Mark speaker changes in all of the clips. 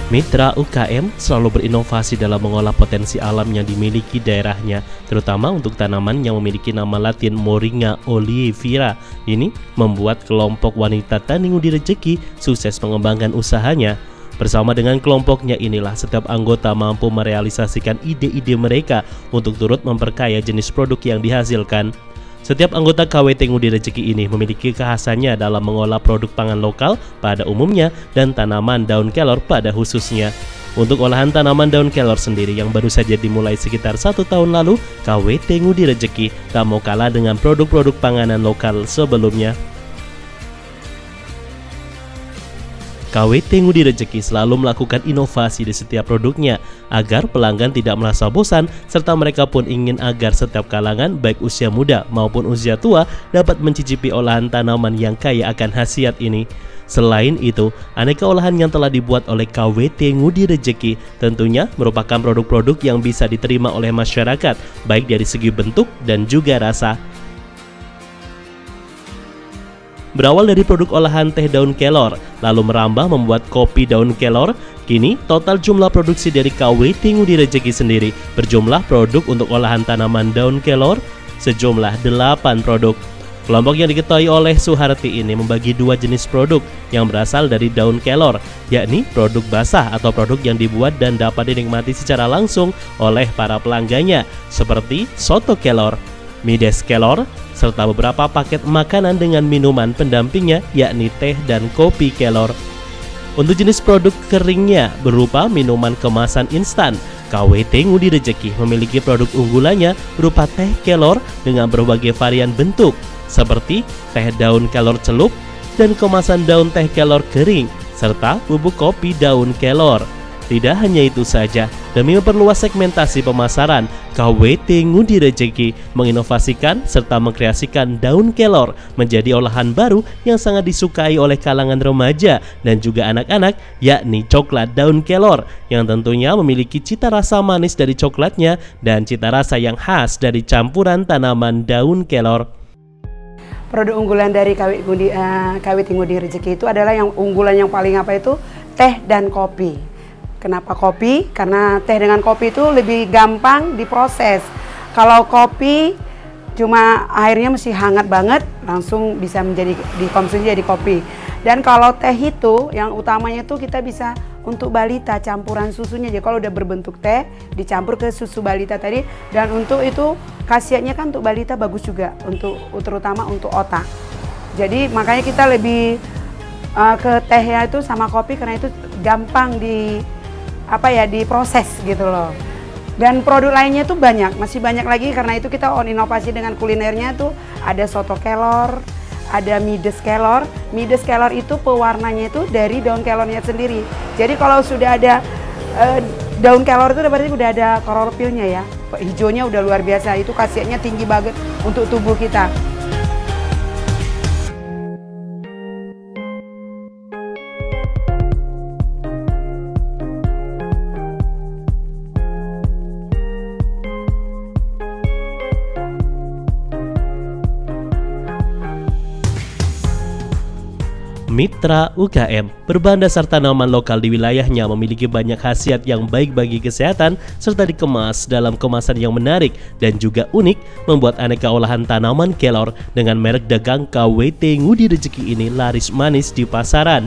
Speaker 1: Mitra UKM selalu berinovasi dalam mengolah potensi alam yang dimiliki daerahnya, terutama untuk tanaman yang memiliki nama latin Moringa oleifera. Ini membuat kelompok wanita tani ngudi rejeki sukses mengembangkan usahanya. Bersama dengan kelompoknya inilah setiap anggota mampu merealisasikan ide-ide mereka untuk turut memperkaya jenis produk yang dihasilkan. Setiap anggota KWT Ngudi Rejeki ini memiliki kekhasannya dalam mengolah produk pangan lokal pada umumnya dan tanaman daun kelor pada khususnya. Untuk olahan tanaman daun kelor sendiri yang baru saja dimulai sekitar 1 tahun lalu, KWT Ngudi Rejeki tak mau kalah dengan produk-produk panganan lokal sebelumnya. KWT Ngudi Rejeki selalu melakukan inovasi di setiap produknya agar pelanggan tidak merasa bosan, serta mereka pun ingin agar setiap kalangan baik usia muda maupun usia tua dapat mencicipi olahan tanaman yang kaya akan khasiat ini. Selain itu, aneka olahan yang telah dibuat oleh KWT Ngudi Rejeki tentunya merupakan produk-produk yang bisa diterima oleh masyarakat baik dari segi bentuk dan juga rasa. Berawal dari produk olahan teh daun kelor, lalu merambah membuat kopi daun kelor, kini total jumlah produksi dari KWT Ngudi Rejeki sendiri berjumlah produk untuk olahan tanaman daun kelor sejumlah 8 produk. Kelompok yang diketuai oleh Suharti ini membagi 2 jenis produk yang berasal dari daun kelor, yakni produk basah atau produk yang dibuat dan dapat dinikmati secara langsung oleh para pelanggannya, seperti soto kelor, mides kelor, serta beberapa paket makanan dengan minuman pendampingnya yakni teh dan kopi kelor. Untuk jenis produk keringnya berupa minuman kemasan instan, KWT Ngudi Rejeki memiliki produk unggulannya berupa teh kelor dengan berbagai varian bentuk seperti teh daun kelor celup dan kemasan daun teh kelor kering serta bubuk kopi daun kelor. Tidak hanya itu saja, demi memperluas segmentasi pemasaran, KWT Ngudi Rejeki menginovasikan serta mengkreasikan daun kelor menjadi olahan baru yang sangat disukai oleh kalangan remaja dan juga anak-anak, yakni coklat daun kelor yang tentunya memiliki cita rasa manis dari coklatnya dan cita rasa yang khas dari campuran tanaman daun kelor.
Speaker 2: Produk unggulan dari KWT Ngudi Rejeki itu adalah yang unggulan yang paling apa itu teh dan kopi. Kenapa kopi? Karena teh dengan kopi itu lebih gampang diproses. Kalau kopi cuma airnya mesti hangat banget, langsung bisa menjadi dikonsumsi jadi kopi. Dan kalau teh itu yang utamanya itu kita bisa untuk balita campuran susunya. Jadi kalau udah berbentuk teh dicampur ke susu balita tadi, dan untuk itu khasiatnya kan untuk balita bagus juga untuk terutama untuk otak. Jadi makanya kita lebih ke tehnya itu sama kopi karena itu gampang diproses gitu loh. Dan produk lainnya tuh banyak, masih banyak lagi karena itu kita inovasi dengan kulinernya tuh ada soto kelor, ada mides kelor. Mides kelor itu pewarnanya itu dari daun kelornya sendiri. Jadi kalau sudah ada daun kelor itu berarti udah ada klorofilnya ya. Hijaunya udah luar biasa, itu khasiatnya tinggi banget untuk tubuh kita.
Speaker 1: Mitra UKM berbahan dasar tanaman lokal di wilayahnya memiliki banyak khasiat yang baik bagi kesehatan serta dikemas dalam kemasan yang menarik dan juga unik, membuat aneka olahan tanaman kelor dengan merek dagang KWT Ngudi Rejeki ini laris manis di pasaran.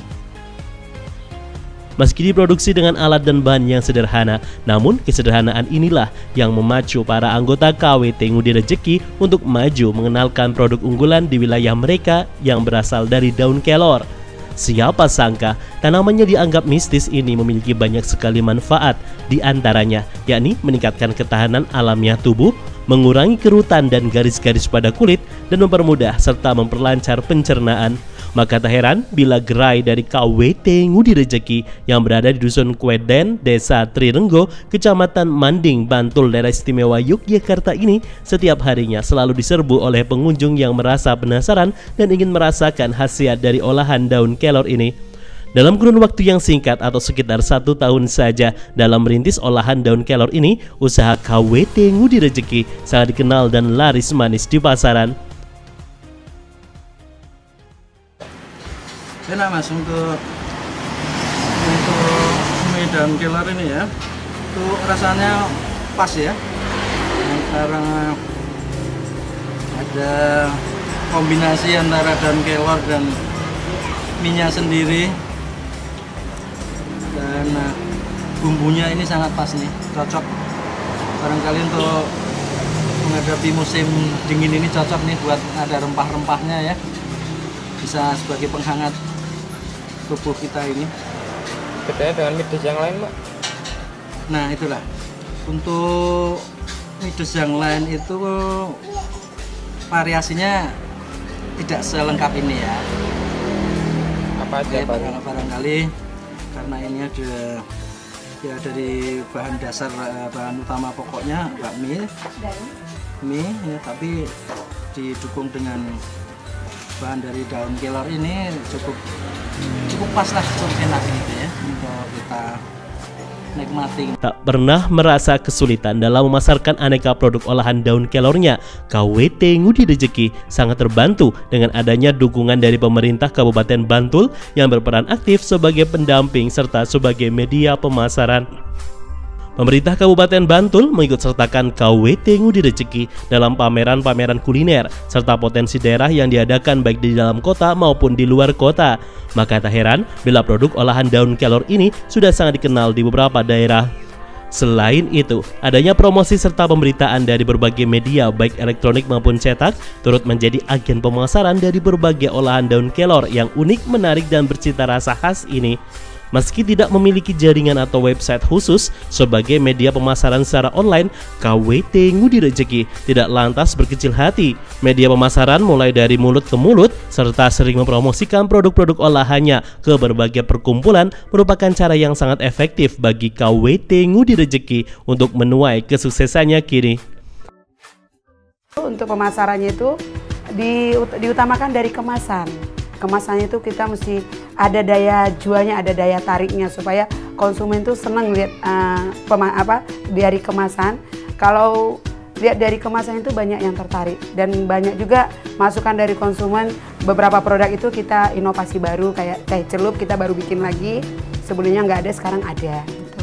Speaker 1: Meski diproduksi dengan alat dan bahan yang sederhana, namun kesederhanaan inilah yang memacu para anggota KWT Ngudi Rejeki untuk maju mengenalkan produk unggulan di wilayah mereka yang berasal dari daun kelor. Siapa sangka tanamannya dianggap mistis ini memiliki banyak sekali manfaat, di antaranya yakni meningkatkan ketahanan alamiah tubuh, mengurangi kerutan dan garis-garis pada kulit, dan mempermudah serta memperlancar pencernaan. Maka tak heran bila gerai dari KWT Ngudi Rejeki yang berada di Dusun Kweden, Desa Trirenggo, Kecamatan Manding, Bantul, Daerah Istimewa Yogyakarta ini setiap harinya selalu diserbu oleh pengunjung yang merasa penasaran dan ingin merasakan khasiat dari olahan daun kelor ini. Dalam kurun waktu yang singkat atau sekitar 1 tahun saja dalam merintis olahan daun kelor ini, usaha KWT Ngudi Rejeki sangat dikenal dan laris manis di pasaran.
Speaker 3: Kena mas untuk mie daun kelor ini ya, itu rasanya pas ya, karena ada kombinasi antara daun kelor dan mie-nya sendiri, dan bumbunya ini sangat pas nih, cocok barangkali untuk menghadapi musim dingin ini, cocok nih buat ada rempah-rempahnya ya, bisa sebagai penghangat tubuh kita ini.
Speaker 4: Bedanya dengan midas yang lain, Mbak?
Speaker 3: Nah itulah, untuk midas yang lain itu variasinya tidak selengkap ini ya.
Speaker 4: Apa aja, Pak?
Speaker 3: Barangkali karena ini ada ya dari bahan dasar, bahan utama pokoknya bakmi, mie ya, tapi didukung dengan bahan dari daun kelor ini cukup pas lah, cukup enak gitu ya untuk kita nikmati.
Speaker 1: Tak pernah merasa kesulitan dalam memasarkan aneka produk olahan daun kelornya, KWT Ngudi Rejeki sangat terbantu dengan adanya dukungan dari pemerintah Kabupaten Bantul yang berperan aktif sebagai pendamping serta sebagai media pemasaran. Pemerintah Kabupaten Bantul mengikut sertakan KWT Ngudi Rejeki dalam pameran-pameran kuliner serta potensi daerah yang diadakan baik di dalam kota maupun di luar kota. Maka tak heran bila produk olahan daun kelor ini sudah sangat dikenal di beberapa daerah. Selain itu, adanya promosi serta pemberitaan dari berbagai media baik elektronik maupun cetak turut menjadi agen pemasaran dari berbagai olahan daun kelor yang unik, menarik dan bercita rasa khas ini. Meski tidak memiliki jaringan atau website khusus sebagai media pemasaran secara online, KWT Ngudi Rejeki tidak lantas berkecil hati. Media pemasaran mulai dari mulut ke mulut serta sering mempromosikan produk-produk olahannya ke berbagai perkumpulan merupakan cara yang sangat efektif bagi KWT Ngudi Rejeki untuk menuai kesuksesannya kini.
Speaker 2: Untuk pemasarannya itu diutamakan dari kemasan. Kemasannya itu kita mesti ada daya jualnya, ada daya tariknya supaya konsumen tuh seneng lihat dari kemasan. Kalau lihat dari kemasan itu banyak yang tertarik dan banyak juga masukan dari konsumen. Beberapa produk itu kita inovasi baru, kayak teh celup kita baru bikin lagi, sebelumnya nggak ada, sekarang ada gitu.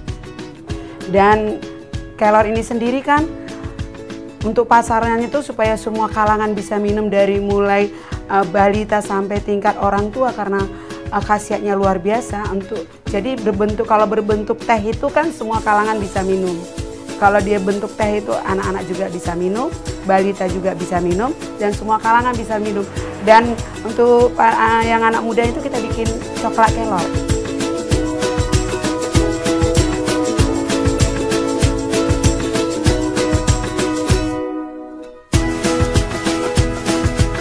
Speaker 2: Dan kelor ini sendiri kan untuk pasarnya itu supaya semua kalangan bisa minum, dari mulai balita sampai tingkat orang tua, karena khasiatnya luar biasa. Jadi kalau berbentuk teh itu kan semua kalangan bisa minum. Kalau dia bentuk teh itu anak-anak juga bisa minum, balita juga bisa minum, dan semua kalangan bisa minum. Dan untuk yang anak muda itu kita bikin coklat kelor.